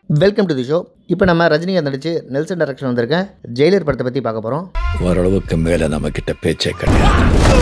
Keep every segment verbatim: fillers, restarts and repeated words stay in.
Welcome to the show. இப்போ நம்ம ரஜினிகாந்த் நடிச்சு நெல்சன் டைரக்ஷன் வந்திருக்க ஜெயிலர் படத்தை பற்றி பார்க்க போகிறோம். ஓரளவுக்கு மேலே நம்ம கிட்ட பேச்சே கிடையாது.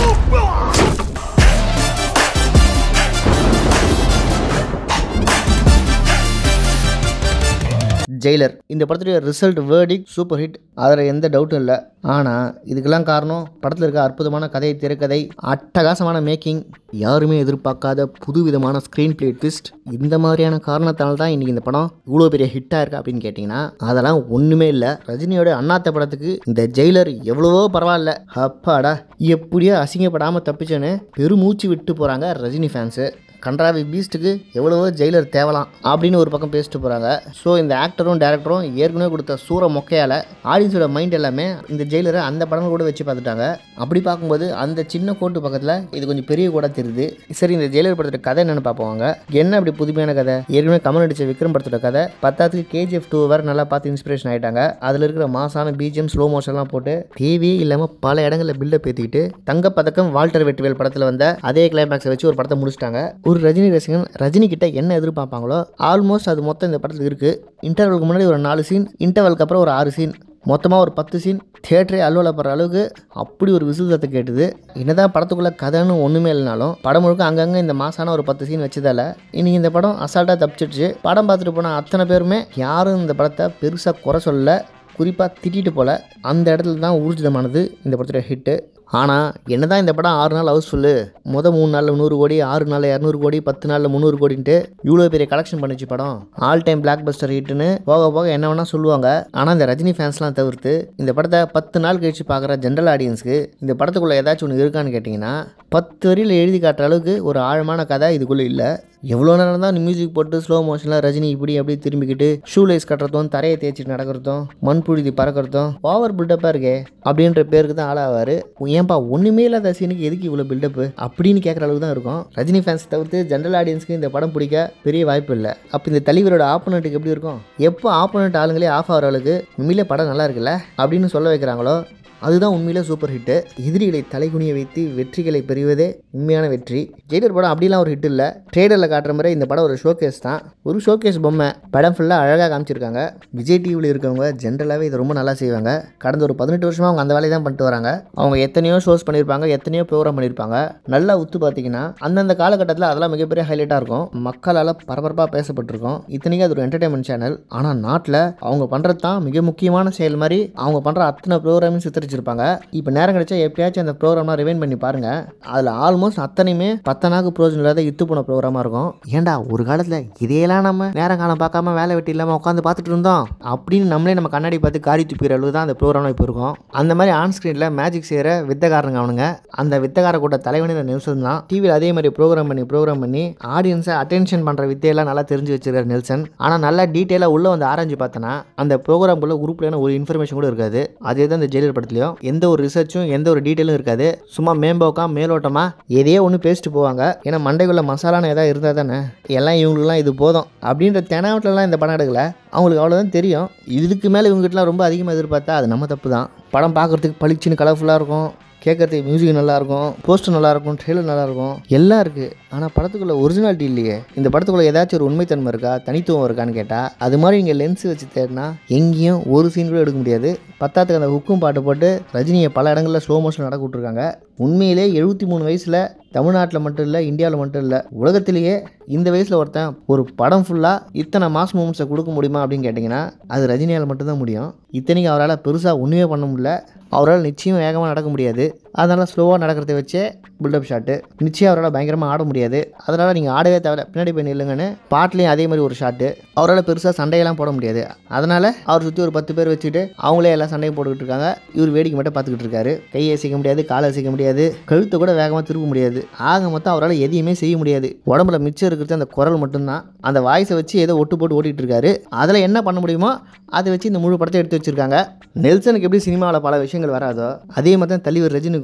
ஜெயிலர் இந்த படத்துடைய ரிசல்ட் வேர்டிக் சூப்பர் ஹிட், அதில் எந்த டவுட்டும் இல்லை. ஆனால் இதுக்கெல்லாம் காரணம் படத்தில் இருக்க அற்புதமான கதை, திரைக்கதை, அட்டகாசமான மேக்கிங், யாருமே எதிர்பார்க்காத புதுவிதமான ஸ்க்ரீன் பிளே ட்விஸ்ட். இந்த மாதிரியான காரணத்தால் தான் இன்றைக்கி இந்த படம் இவ்வளோ பெரிய ஹிட்டாக இருக்குது அப்படின்னு கேட்டிங்கன்னா அதெல்லாம் ஒன்றுமே இல்லை. ரஜினியோட அண்ணாத்த படத்துக்கு இந்த ஜெயிலர் எவ்வளவோ பரவாயில்ல. அப்பாடா எப்படியோ அசிங்கப்படாமல் தப்பிச்சோன்னு பெருமூச்சு விட்டு போகிறாங்க ரஜினி ஃபேன்ஸு. கன்றாவி பீஸ்ட்டுக்கு எவ்வளவோ ஜெயிலர் தேவலாம் அப்படின்னு ஒரு பக்கம் பேசிட்டு போகிறாங்க. ஸோ இந்த ஆக்டரும் டேரக்டரும் ஏற்கனவே கொடுத்த சூற மொக்கையால் ஆடியன்ஸோட மைண்ட் எல்லாமே இந்த ஜெயிலரை அந்த படங்கள் கூட வச்சு பார்த்துட்டாங்க. அப்படி பார்க்கும்போது அந்த சின்ன கோட்டு பக்கத்தில் இது கொஞ்சம் பெரிய கூட தெரியுது. சரி, இந்த ஜெயிலர் படத்தோட கதை என்னென்னு பார்ப்போங்க. என்ன அப்படி புதுமையான கதை? ஏற்கனவே கமல் நடிச்ச விக்ரம் படத்தோட கதை. பத்தாத்துக்கு கேஜிஎஃப் டூ வேறு நல்லா பார்த்து இன்ஸ்பிரேஷன் ஆகிட்டாங்க. அதில் இருக்கிற மாசான பிஜிஎம், ஸ்லோ மோஷன்லாம் போட்டு தேவையே இல்லாமல் பல இடங்களில் பில்டப் ஏற்றிக்கிட்டு தங்கப்பதக்கம் வால்டர் வெற்றிவேல் படத்தில் வந்த அதே கிளைமேக்ஸை வச்சு ஒரு படத்தை முடிச்சிட்டாங்க. ஒரு ரஜினி ரசிகன் ரஜினி கிட்ட என்ன எதிர்பார்ப்பாங்களோ ஆல்மோஸ்ட் அது மொத்தம் இந்த படத்தில் இருக்குது. இன்டர்வலுக்கு முன்னாடி ஒரு நாலு சீன், இன்டர்வலுக்கு அப்புறம் ஒரு ஆறு சீன், மொத்தமாக ஒரு பத்து சீன். தியேட்டரே அலுவலப்படுற அளவுக்கு அப்படி ஒரு விசுதத்தை கேட்டுது. என்னதான் படத்துக்குள்ளே கதைன்னு ஒன்றுமே இல்லைனாலும் படம் முழுக்க அங்கங்கே இந்த மாசான ஒரு பத்து சீன் வச்சதால இன்னைக்கு இந்த படம் அசால்ட்டாக தப்பிச்சிடுச்சு. படம் பார்த்துட்டு போனால் அத்தனை பேருமே யாரும் இந்த படத்தை பெருசாக குறை சொல்ல, குறிப்பாக திட்டிட்டு போல. அந்த இடத்துல தான் ஊர்ஜிதமானது இந்த படத்தோட ஹிட்டு. ஆனால் என்ன தான் இந்த படம் ஆறு நாள் ஹவுஸ்ஃபுல்லு, மொதல் மூணு நாளில் நூறு கோடி, ஆறு நாளில் இரநூறு கோடி, பத்து நாளில் முந்நூறு கோடின்ட்டு இவ்வளோ பெரிய கலெக்ஷன் பண்ணிச்சு படம். ஆல் டைம் பிளாக் பஸ்டர் ஹிட்டுன்னு போக போக என்ன வேணால் சொல்லுவாங்க. ஆனால் இந்த ரஜினி ஃபேன்ஸ்லாம் தவிர்த்து இந்த படத்தை பத்து நாள் கழிச்சு பார்க்குற ஜென்ரல் ஆடியன்ஸுக்கு இந்த படத்துக்குள்ளே ஏதாச்சும் ஒன்று இருக்கான்னு கேட்டிங்கன்னா பத்து வரியில் எழுதி காட்டுற அளவுக்கு ஒரு ஆழமான கதை இதுக்குள்ளே இல்லை. எவ்வளோ நேரம் தான் மியூசிக் போட்டு ஸ்லோ மோஷனில் ரஜினி இப்படி அப்படி திரும்பிக்கிட்டு ஷூ லைஸ் கட்டுறதும், தரையை தேய்ச்சிட்டு நடக்கிறதும், மண் புழுதி பறக்கிறதும் ஓவர் பில்டப்பாக இருக்கே அப்படின்ற பேருக்கு தான் ஆளாவார். ஏன்பா ஒன்றுமே இல்லாத சீனுக்கு எதுக்கு இவ்வளோ பில்டப்பு அப்படின்னு கேட்குற அளவுக்கு தான் இருக்கும். ரஜினி ஃபேன்ஸ் தவிர்த்து ஜென்ரல் ஆடியன்ஸ்க்கு இந்த படம் பிடிக்க பெரிய வாய்ப்பு இல்லை. அப்போ இந்த தலைவரோட ஆப்போனண்ட்டுக்கு எப்படி இருக்கும்? எப்போ ஆப்போனண்ட் ஆளுங்களே ஆஃப் ஆகிற அளவுக்கு உண்மையிலே படம் நல்லா இருக்குல்ல அப்படின்னு சொல்ல வைக்கிறாங்களோ அதுதான் உண்மையிலே சூப்பர் ஹிட்டு. எதிரிகளை தலைகுனிய வைத்து வெற்றிகளை பெறுவதே உண்மையான வெற்றி. ஜெயிலர் படம் அப்படிலாம் ஒரு ஹிட் இல்லை. ட்ரேடரில் காட்டுற மாதிரி இந்த படம் ஒரு ஷோகேஸ் தான். ஒரு ஷோகேஸ் பொம்மை. படம் ஃபுல்லாக அழகாக காமிச்சிருக்காங்க. விஜய் டிவியில் இருக்கவங்க ஜென்ரலாகவே இதை ரொம்ப நல்லா செய்வாங்க. கடந்த ஒரு பதினெட்டு வருஷமாக அவங்க அந்த வேலையை தான் பண்ணிட்டு வராங்க. அவங்க எத்தனையோ ஷோஸ் பண்ணியிருப்பாங்க, எத்தனையோ ப்ரோக்ராம் பண்ணியிருப்பாங்க. நல்லா உத்து பார்த்தீங்கன்னா அந்தந்த காலகட்டத்தில் அதெல்லாம் மிகப்பெரிய ஹைலைட்டாக இருக்கும். மக்களால் பரபரப்பாக பேசப்பட்டிருக்கும். இத்தனைக்கும் அது ஒரு என்டர்டைன்மெண்ட் சேனல். ஆனால் நாட்டில் அவங்க பண்ணுறது தான் மிக முக்கியமான செயல் மாதிரி அவங்க பண்ணுற அத்தனை ப்ரோக்ராமையும் சித்தரிச்சு இருப்பாங்க. இப்போ நேரம் கிடைச்சா எப்பயாச்சும் அந்த ப்ரோக்ராம்லாம் ரிவைண்ட் பண்ணி பாருங்க. அதில் ஆல்மோஸ்ட் அத்தனையுமே பத்தனாக்கு ப்ரோஜனம் இல்லாத இத்து போன ப்ரோக்ராமாக இருக்கும். ஏண்டா ஒரு காலத்தில் இதையெல்லாம் நம்ம நேரம் காலம் பார்க்காம வேலை வெட்டி இல்லாமல் உட்காந்து பார்த்துட்டு இருந்தோம் அப்படின்னு நம்மளே நம்ம கண்ணாடி பார்த்து காரி துப்பிக்கிற அளவு தான் அந்த ப்ரோக்ராம் இப்போ இருக்கும். அந்த மாதிரி ஆன் ஸ்க்ரீனில் மேஜிக் செய்கிற வித்தகாரங்க அவனுங்க. அந்த வித்தகார கூட்ட தலைவனில் நெல்சன் தான். டிவியில் அதே மாதிரி ப்ரோக்ராம் பண்ணி ப்ரோக்ராம் பண்ணி ஆடியன்ஸை அட்டென்ஷன் பண்ணுற வித்தையெல்லாம் நல்லா தெரிஞ்சு வச்சிருக்காரு நெல்சன். ஆனால் நல்லா டீட்டெயிலாக உள்ளே வந்து ஆராய்ச்சி பார்த்தோன்னா அந்த ப்ரோக்ராம்குள்ளே உருப்படியான ஒரு இன்ஃபர்மேஷன் கூட இருக்காது. அதே தான் இந்த ஜெயிலர் படத்துலையும் எந்த ஒரு ரிசர்ச்சும் எந்த ஒரு டீட்டெயிலும் இருக்காது. சும்மா மேம்போக்கா மேலோட்டமா எதையோ ஒன்று பேசிட்டு போவாங்க. ஏன்னா மண்டைக்குள்ள மசாலான்னு ஏதாவது இருந்தால் தானே எல்லாம் இவங்களுக்குலாம் இது போதும் அப்படின்ற தெனாவட்டிலலாம் இந்த படம் எடுக்கல. அவங்களுக்கு அவ்வளோதான் தெரியும். இதுக்கு மேலே இவங்ககிட்டலாம் ரொம்ப அதிகமாக எதிர்பார்த்தா அது நம்ம தப்பு தான். படம் பார்க்குறதுக்கு பளிச்சுன்னு கலர்ஃபுல்லாக இருக்கும், கேட்கறதுக்கு மியூசிக் நல்லாயிருக்கும், போஸ்டர் நல்லாயிருக்கும், ட்ரெய்லர் நல்லாயிருக்கும், எல்லாம் இருக்குது. ஆனால் படத்துக்குள்ளே ஒரிஜினாலிட்டி இல்லையே. இந்த படத்துக்குள்ளே ஏதாச்சும் ஒரு உண்மைத்தன்மை இருக்கா, தனித்துவம் இருக்கான்னு கேட்டால் அது மாதிரி நீங்கள் லென்ஸ் வச்சு தேடினா எங்கேயும் ஒரு சீன் கூட எடுக்க முடியாது. பத்தாத்துக்கு அந்த ஹுக்கும் பாட்டு போட்டு ரஜினியை பல இடங்களில் ஸ்லோ மோஷன் நடக்க விட்ருக்காங்க. உண்மையிலே எழுபத்தி மூணு வயசில் தமிழ்நாட்டில் மட்டும் இல்லை, இந்தியாவில் மட்டும் இல்லை, உலகத்திலேயே இந்த வயசில் ஒருத்தன் ஒரு படம் ஃபுல்லாக இத்தனை மாஸ் மூமெண்ட்ஸை கொடுக்க முடியுமா அப்படின்னு கேட்டிங்கன்னா அது ரஜினியால் மட்டும்தான் முடியும். இத்தனைக்கு அவரால் பெருசாக ஒன்றுமே பண்ண முடியல. அவரால் நிச்சயம் வேகமாக நடக்க முடியாது. அதனால் ஸ்லோவாக நடக்கிறத வச்சே பில்டப் ஷாட்டு. நிச்சயம் அவரால் பயங்கரமாக ஆட முடியாது. அதனால் நீங்கள் ஆடவே தேவை, பின்னாடி போய் நில்லுங்கன்னு பாட்டிலையும் அதே மாதிரி ஒரு ஷாட்டு. அவரால் பெருசாக சண்டையெல்லாம் போட முடியாது. அதனால் அவர் சுற்றி ஒரு பத்து பேர் வச்சுட்டு அவங்களே எல்லாம் சண்டையும் போட்டுக்கிட்டு இருக்காங்க. இவர் வேடிக்கை மட்டும் பார்த்துக்கிட்டு இருக்காரு. கையை அசைக்க முடியாது, காலை அசைக்க முடியாது, கழுத்தை கூட வேகமாக திருப்ப முடியாது. ஆக மொத்தம் அவரால் எதையுமே செய்ய முடியாது. உடம்புல மிச்சம் இருக்கிறது அந்த குரல் மட்டும்தான். அந்த வாய்ஸை வச்சு ஏதோ ஒட்டு போட்டு ஓட்டிகிட்டு இருக்காரு. அதில் என்ன பண்ண முடியுமோ அதை வச்சு இந்த முழு படத்தை எடுத்து வச்சுருக்காங்க. நெல்சனுக்கு எப்படி சினிமாவில் பல விஷயங்கள் வராதோ அதே மாதிரி தான் தலைவர் ரஜினிக்கும்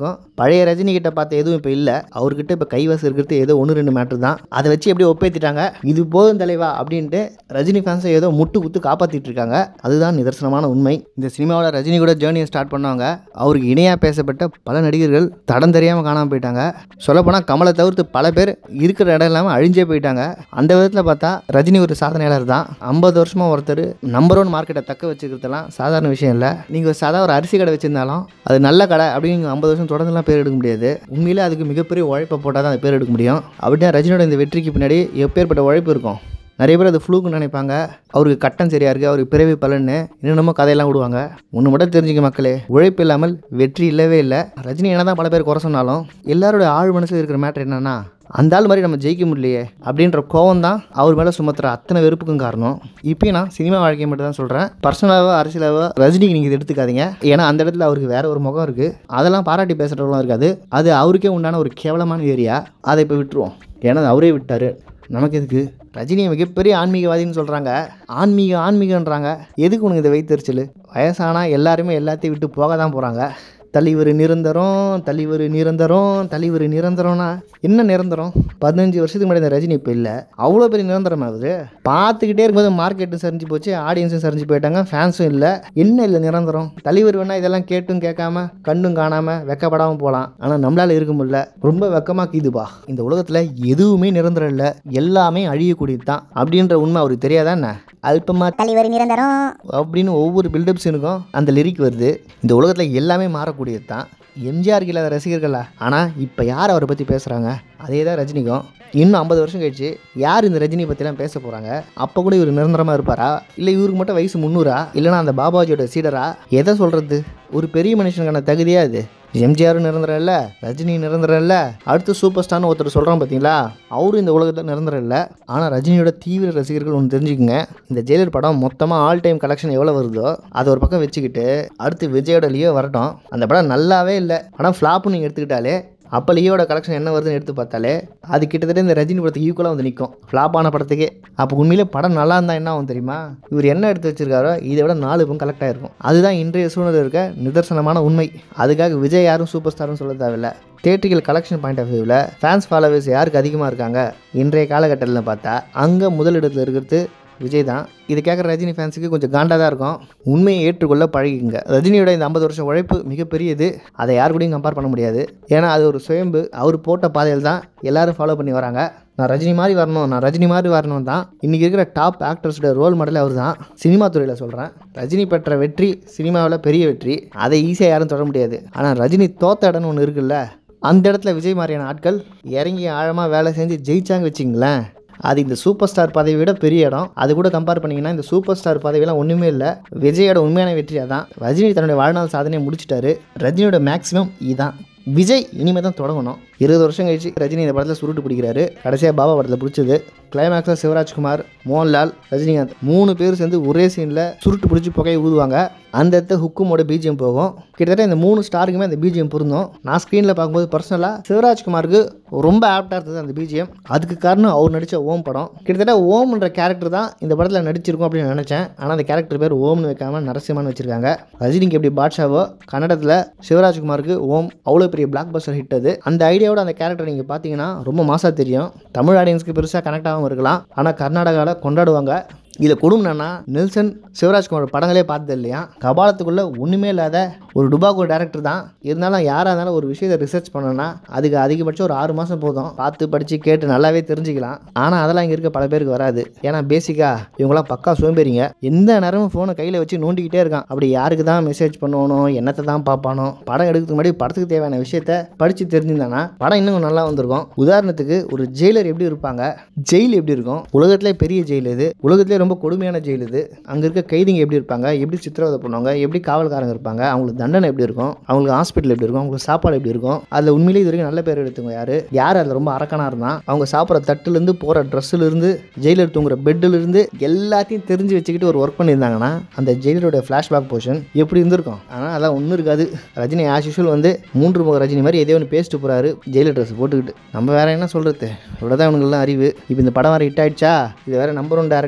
இருக்கும். பழைய ரஜினி கிட்ட பார்த்த எதுவும் இப்போ இல்லை. அவர்கிட்ட இப்போ கைவசம் இருக்கிறது ஏதோ ஒன்று ரெண்டு மேட்ரு தான். அதை வச்சு எப்படி ஒப்பேத்திட்டாங்க. இது போதும் தலைவா அப்படின்ட்டு ரஜினி ஃபேன்ஸை ஏதோ முட்டு குத்து காப்பாற்றிட்டு இருக்காங்க. அதுதான் நிதர்சனமான உண்மை. இந்த சினிமாவில் ரஜினி கூட ஜேர்னியை ஸ்டார்ட் பண்ணவங்க, அவருக்கு இணையாக பேசப்பட்ட பல நடிகர்கள் தடம் தெரியாமல் காணாமல் போயிட்டாங்க. சொல்லப்போனால் கமலை தவிர்த்து பல பேர் இருக்கிற இடம் இல்லாமல் அழிஞ்சே போயிட்டாங்க. அந்த விதத்தில் பார்த்தா ரஜினி ஒரு சாதனையாளர் தான். ஐம்பது வருஷமாக ஒருத்தர் நம்பர் ஒன் மார்க்கெட்டை தக்க வச்சுக்கிறதுலாம் சாதாரண விஷயம் இல்லை. நீங்கள் சாதா ஒரு அரிசி கடை வச்சிருந்தாலும் அது நல்ல கடை அப்படின்னு ஐம்பது வருஷம் தொடர்ந்துலாம் பேர் எடுக்க முடியாது. உண்மையிலே அதுக்கு மிகப்பெரிய உழைப்பை போட்டால் தான் அந்த பேர் எடுக்க முடியும். அப்படின்னா ரஜினியோட இந்த வெற்றிக்கு பின்னாடி எப்பேற்பட்ட உழைப்பு இருக்கும். நிறைய பேர் அது ஃப்ளூக்குன்னு நினைப்பாங்க. அவருக்கு கட்டம் சரியாக இருக்குது, அவருக்கு பிறவி பலன்னு இன்னமும் கதையெல்லாம் விடுவாங்க. ஒன்று மட்டும் தெரிஞ்சுக்க மக்களே, உழைப்பு இல்லாமல் வெற்றி இல்லவே இல்லை. ரஜினி என்ன தான் பல பேர் குறை சொன்னாலும் எல்லாரோட ஆழ் மனசில் இருக்கிற மேட்டர் என்னன்னா, அந்த ஆள் மாதிரி நம்ம ஜெயிக்க முடியலையே அப்படின்ற கோவம் தான் அவர் மேலே சுமத்துற அத்தனை வெறுப்புக்கும் காரணம். இப்போயும் நான் சினிமா வாழ்க்கையை மட்டும் தான் சொல்கிறேன். பர்சனலாவோ அரசியலாவோ ரஜினிக்கு நீங்கள் இதை எடுத்துக்காதீங்க. ஏன்னா அந்த இடத்துல அவருக்கு வேற ஒரு முகம் இருக்குது. அதெல்லாம் பாராட்டி பேசுகிறவங்களாம் இருக்காது. அது அவருக்கே உண்டான ஒரு கேவலமான ஏரியா. அதை இப்போ விட்டுருவோம். ஏன்னா அவரே விட்டார், நமக்கு எதுக்கு? ரஜினியை மிகப்பெரிய ஆன்மீகவாதின்னு சொல்கிறாங்க. ஆன்மீக ஆன்மீகன்றாங்க. எதுக்கு உனக்கு இதை வைத்தறிச்சல்? வயசானால் எல்லாருமே எல்லாத்தையும் விட்டு போக தான் போகிறாங்க. தலைவர் நிரந்தரம், தலைவர் நிரந்தரம், தலைவர் நிரந்தரம்னா என்ன நிரந்தரம்? பதினஞ்சு வருஷத்துக்கு முன்னாடி இந்த ரஜினி இப்போ இல்லை. அவ்வளோ பெரிய நிரந்தரம் ஆகுது. பார்த்துக்கிட்டே இருக்கும்போது மார்க்கெட்டும் சரிஞ்சு போச்சு, ஆடியன்ஸும் சரிஞ்சு போயிட்டாங்க, ஃபேன்ஸும் இல்லை. என்ன இல்லை நிரந்தரம்? தலைவர் வேணால் இதெல்லாம் கேட்டும் கேட்காம கண்டும் காணாமல் வெக்கப்படாமல் போகலாம். ஆனால் நம்மளால் இருக்க முடியல. ரொம்ப வெக்கமாக்குதுப்பா. இந்த உலகத்தில் எதுவுமே நிரந்தரம் இல்லை, எல்லாமே அழியக்கூடியது தான் அப்படின்ற உண்மை அவருக்கு தெரியாதா என்ன? அல்பமா தலைவர் நிரந்தரம் அப்படின்னு ஒவ்வொரு பில்டப்ஸுக்கும் அந்த லிரிக் வருது. இந்த உலகத்தில் எல்லாமே மாறக்கூடியது தான். எம்ஜிஆருக்கு இல்லாத ரசிகர்களா? ஆனால் இப்போ யார் அவரை பற்றி பேசுகிறாங்க? அதே தான் ரஜினிக்கும். இன்னும் ஐம்பது வருஷம் கழிச்சு யார் இந்த ரஜினி பற்றிலாம் பேச போகிறாங்க? அப்போ கூட இவர் நிரந்தரமாக இருப்பாரா? இல்லை இவருக்கு மட்டும் வயசு முந்நூறா? இல்லைனா அந்த பாபாஜியோட சீடரா? எதை சொல்கிறது? ஒரு பெரிய மனுஷனுக்கான தகுதியாக இது. எம்ஜிஆரும் நிரந்தரம் இல்லை, ரஜினி நிரந்தரம் இல்லை, அடுத்து சூப்பர் ஸ்டார்னு ஒருத்தர் சொல்கிறான் பார்த்தீங்களா, அவரும் இந்த உலகத்தில் நிரந்தரம் இல்லை. ஆனால் ரஜினியோட தீவிர ரசிகர்கள் ஒன்று தெரிஞ்சுக்கங்க. இந்த ஜெயிலர் படம் மொத்தமாக ஆல் டைம் கலெக்ஷன் எவ்வளோ வருதோ அதை ஒரு பக்கம் வச்சுக்கிட்டு அடுத்து விஜயோட லியோ வரட்டும். அந்த படம் நல்லாவே இல்லை, ஆனால் ஃப்ளாப்புன்னு நீங்கள் எடுத்துக்கிட்டாலே அப்போ லியோட கலெக்ஷன் என்ன வருதுன்னு எடுத்து பார்த்தாலே அது கிட்டத்தட்ட இந்த ரஜினி படத்துக்கு ஈக்குவலாக வந்து நிற்கும், ஃப்ளாப்பான படத்துக்கே. அப்போ உண்மையிலே படம் நல்லா இருந்தால் என்ன ஆகும் தெரியுமா? இவர் என்ன எடுத்து வச்சிருக்காரோ இதை விட நாலு பக்கம் கலெக்ட் ஆகிருக்கும். அதுதான் இன்றைய சூழ்நிலை இருக்க நிதர்சனமான உண்மை. அதுக்காக விஜய் யாரும் சூப்பர் ஸ்டார்னு சொல்ல தேவையில்லை. தியேட்ரிக்கல் கலெக்ஷன் பாயிண்ட் ஆஃப் வியூவில் ஃபேன்ஸ் ஃபாலோவர்ஸ் யாருக்கு அதிகமாக இருக்காங்க இன்றைய காலகட்டத்தில் பார்த்தா அங்கே முதலிடத்தில் இருக்கிறது விஜய் தான். இது கேட்குற ரஜினி ஃபேன்ஸுக்கு கொஞ்சம் காண்டாக தான் இருக்கும். உண்மையை ஏற்றுக்கொள்ள பழகிங்க. ரஜினியோட இந்த ஐம்பது வருஷம் உழைப்பு மிகப்பெரியது. அதை யாரு கூடயும் கம்பேர் பண்ண முடியாது. ஏன்னா அது ஒரு சுயம்பு. அவர் போட்ட பாதையில் தான் எல்லாரும் ஃபாலோ பண்ணி வராங்க. நான் ரஜினி மாதிரி வரணும், நான் ரஜினி மாதிரி வரணும் தான் இன்றைக்கி இருக்கிற டாப் ஆக்டர்ஸோட ரோல் மாடல் அவர் தான். சினிமா துறையில் சொல்கிறேன். ரஜினி பெற்ற வெற்றி சினிமாவில் பெரிய வெற்றி. அதை ஈஸியாக யாரும் தொட முடியாது. ஆனால் ரஜினி தோத்த இடம்னு ஒன்று இருக்குல்ல, அந்த இடத்துல விஜய் மாதிரியான ஆட்கள் இறங்கி ஆழமாக வேலை செஞ்சு ஜெயிச்சாங்க வச்சிங்களேன். அது இந்த சூப்பர் ஸ்டார் பதவியை விட பெரிய இடம். அது கூட கம்பேர் பண்ணிங்கன்னா இந்த சூப்பர் ஸ்டார் பதவியெல்லாம் ஒன்றுமே இல்லை. விஜயோட உண்மையான வெற்றியாக தான். ரஜினி தன்னுடைய வாழ்நாள் சாதனையை முடிச்சிட்டாரு. ரஜினியோட மேக்ஸிமம் இதுதான். விஜய் இனிமேல் தான் தொடங்கணும். இருபது வருஷம் கழிச்சு ரஜினி இந்த படத்தில் சுருட்டு பிடிக்கிறாரு. கடைசியாக பாபா படத்தில் பிடிச்சது. கிளைமேக்ஸில் சிவராஜ்குமார், மோகன்லால், ரஜினிகாந்த் மூணு பேர் சேர்ந்து ஒரே சீனில் சுருட்டு பிடிச்சி புகையை ஊதுவாங்க. அந்த இடத்த ஹுக்குமோட பிஜிஎம் போகும். கிட்டத்தட்ட இந்த மூணு ஸ்டாருக்குமே அந்த பிஜிஎம் பொருந்தும். நான் ஸ்க்ரீனில் பார்க்கும்போது பர்சனலாக சிவராஜ்குமாருக்கு ரொம்ப ஆப்டாக இருந்தது அந்த பிஜிஎம். அதுக்கு காரணம் அவர் நடித்த ஓம் படம். கிட்டத்தட்ட ஓம்ன்ற கேரக்டர் தான் இந்த படத்தில் நடிச்சிருக்கும் அப்படின்னு நினச்சேன். ஆனால் அந்த கேரக்டர் பேர் ஓம்னு வைக்காமல் நரசிம்மான்னு வச்சிருக்காங்க. ரஜினிக்கு எப்படி பாட்ஷாவோ கன்னடத்தில் சிவராஜ்குமாருக்கு ஓம் அவ்வளோ பெரிய பிளாக் பஸ்டர் ஹிட் அது. அந்த ஐடியாவோட அந்த கேரக்டர் நீங்கள் பார்த்தீங்கன்னா ரொம்ப மாசாக தெரியும். தமிழ் ஆடியன்ஸ்க்கு பெருசாக கனெக்ட் ஆகாமல் இருக்கலாம், ஆனால் கர்நாடகாவில் கொண்டாடுவாங்க. இதில் கொடுமைன்னா நெல்சன் சிவராஜ்குமார் படங்களே பார்த்தது இல்லையா. கபாலத்துக்குள்ளே ஒன்றுமே இல்லாத ஒரு டுபாகோ டேரக்டர் தான். இருந்தாலும் யாராக இருந்தாலும் ஒரு விஷயத்தை ரிசர்ச் பண்ணோன்னா அதுக்கு அதிகபட்சம் ஒரு ஆறு மாதம் போதும். பார்த்து படித்து கேட்டு நல்லாவே தெரிஞ்சுக்கலாம். ஆனால் அதெல்லாம் இங்கே இருக்க பல பேருக்கு வராது. ஏன்னா பேசிக்காக இவங்களாம் பக்கா சோம்பேறிங்க. எந்த நேரமும் ஃபோனை கையில் வச்சு நோண்டிக்கிட்டே இருக்கான். அப்படி யாருக்கு தான் மெசேஜ் பண்ணணும், என்னத்தை தான் பார்ப்பானோ, படம் எடுக்கிறதுக்கு முன்னாடி படத்துக்கு தேவையான விஷயத்த படித்து தெரிஞ்சிருந்தானா படம் இன்னும் நல்லா வந்திருக்கும். உதாரணத்துக்கு ஒரு ஜெயிலர் எப்படி இருப்பாங்க, ஜெயில் எப்படி இருக்கும், உலகத்திலே பெரிய ஜெயில் இது, உலகத்திலே ரொம்ப கொடுமையான ஜெயில் இது. அங்கே இருக்க கைதிங்க எப்படி இருப்பாங்க, எப்படி சித்திரவதை பண்ணுவாங்க, எப்படி காவல்காரங்க இருப்பாங்க, அவங்களுக்கு தண்டனை எப்படி இருக்கும், அவங்களுக்கு ஹாஸ்பிட்டல் எப்படி இருக்கும், அவங்களுக்கு சாப்பாடு எப்படி இருக்கும். அதில் உண்மையிலேயே இது வரைக்கும் நல்ல பேர் எடுத்துங்க. யார் யார் அதில் ரொம்ப அரக்கனாக இருந்தான், அவங்க சாப்பிட்ற தட்டுலேருந்து போகிற ட்ரெஸ்ஸுலேருந்து ஜெயிலர் தூங்குற பெட்டிலிருந்து எல்லாத்தையும் தெரிஞ்சு வச்சுக்கிட்டு ஒரு ஒர்க் பண்ணியிருந்தாங்கன்னா அந்த ஜெயிலரோட ஃப்ளாஷ்பேக் போர்ஷன் எப்படி இருந்திருக்கும். ஆனால் அதெல்லாம் ஒன்றும் இருக்காது. ரஜினி ஆஸ் யூஷுவல் வந்து மூன்று முக ரஜினி மாதிரி எதோ ஒன்று பேசிட்டு போகிறாரு ஜெயிலர் ட்ரெஸ் போட்டுக்கிட்டு. நம்ம வேற என்ன சொல்கிறது, இவ்வளோதான் இவனுங்கெல்லாம் அறிவு. இப்போ இந்த படம் வேறு ஹிட் ஆயிடுச்சா, இது வேறு நம்பர் ஒன் டேரக்டர்னு இவங்க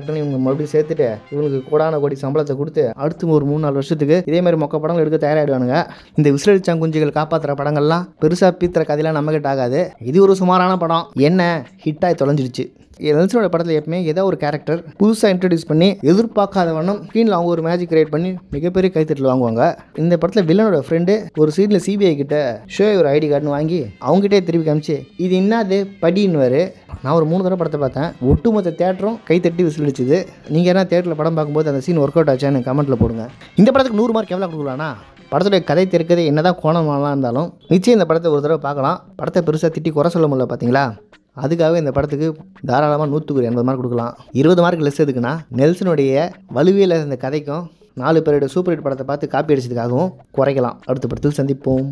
மறுபடியும் சேர்த்துட்டு இவனுக்கு கோடான கோடி சம்பளத்தை கொடுத்து அடுத்து ஒரு மூணு நாலு வருஷத்துக்கு இதே மாதிரி மொக்க படங்கள் எடுக்க தயாராகிடுவானுங்க. இந்த விசிலடிச்சாங் குஞ்சுகள் காப்பாற்றுற படங்கள்லாம் பெருசாக பீத்துற கதையெல்லாம் நம்மகிட்ட ஆகாது. இது ஒரு சுமாரான படம், என்ன ஹிட்டாகி தொலைஞ்சிடுச்சு. நெல்சனோட படத்தில் எப்பவுமே ஏதோ ஒரு கேரக்டர் புதுசாக இன்ட்ரடியூஸ் பண்ணி எதிர்பார்க்காத வண்ணம் ஸ்க்ரீனில் அவங்க ஒரு மேஜிக் கிரியேட் பண்ணி மிகப்பெரிய கைத்தட்டல் வாங்குவாங்க. இந்த படத்தில் வில்லனோட ஃப்ரெண்டு ஒரு சீனில் சிபிஐ கிட்ட ஷோ ஒரு ஐடி கார்டுன்னு வாங்கி அவங்ககிட்டே திருப்பி காமிச்சு இது என்னது படின்னுவார். நான் ஒரு மூணு தடவை படத்தை பார்த்தேன். ஒட்டுமொத்த தேட்டரும் கைத்தட்டி விசிலடிச்சுது. நீங்கள் என்ன தேட்டரில் படம் பார்க்கும்போது அந்த சீன் ஒர்க் அவுட் ஆச்சான்னு கமெண்ட்டில் போடுங்க. இந்த படத்துக்கு நூறு மார்க் எவ்வளோ கொடுக்கலாம்னா, படத்துடைய கதை திறக்கதை என்னதான் கோணமாலாம் இருந்தாலும் நிச்சயம் இந்த படத்தை ஒரு தடவை பார்க்கலாம். படத்தை பெருசாக திட்டி குறை சொல்ல முடியல பார்த்தீங்களா? அதுக்காகவே இந்த படத்துக்கு தாராளமாக நூற்றுக்கு எண்பது மார்க் கொடுக்கலாம். இருபது மார்க் லெஸ் எதுக்குன்னா, நெல்சனுடைய வலுவியல் இந்த கதைக்கும் நாலு பேரோட சூப்பர் ஹிட் படத்தை பார்த்து காப்பி அடிச்சதுக்காகவும் குறைக்கலாம். அடுத்த படத்தில் சந்திப்போம்.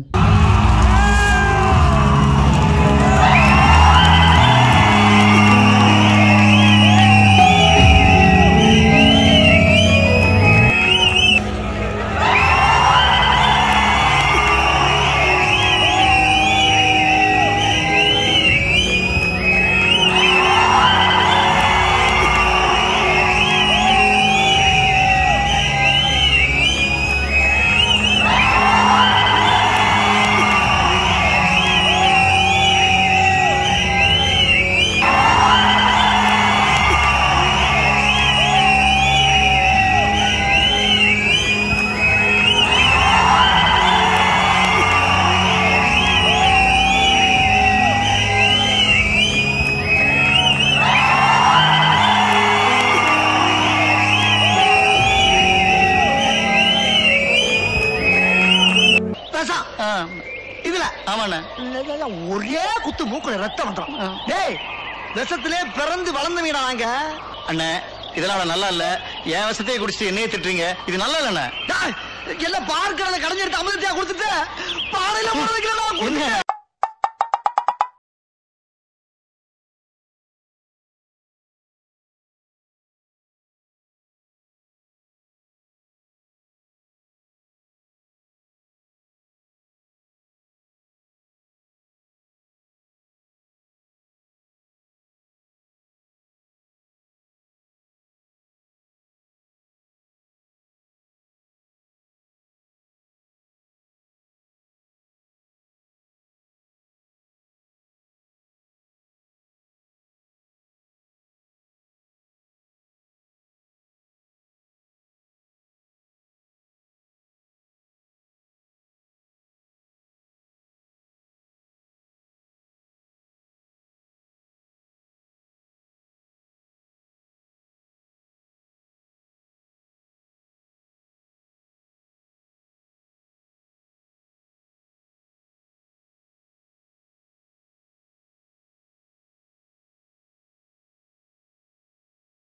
இதுல ஒரே குத்து மூக்குல ரத்தம் வந்துடும். டேய், விஷத்திலே பிறந்து வளர்ந்தவீடா நாங்க. அண்ணே, இதெல்லாம் நல்லா இல்ல. என் விஷத்தையே குடிச்சிட்டு என்னையே திட்டுறீங்க, இது நல்லா இல்லண்ணே. எல்லாம் பார்க்கறத கடைஞ்சிட்டு அமிர்தத்தையா கொடுத்துட்டு பாறையில போட வைக்கிறதா.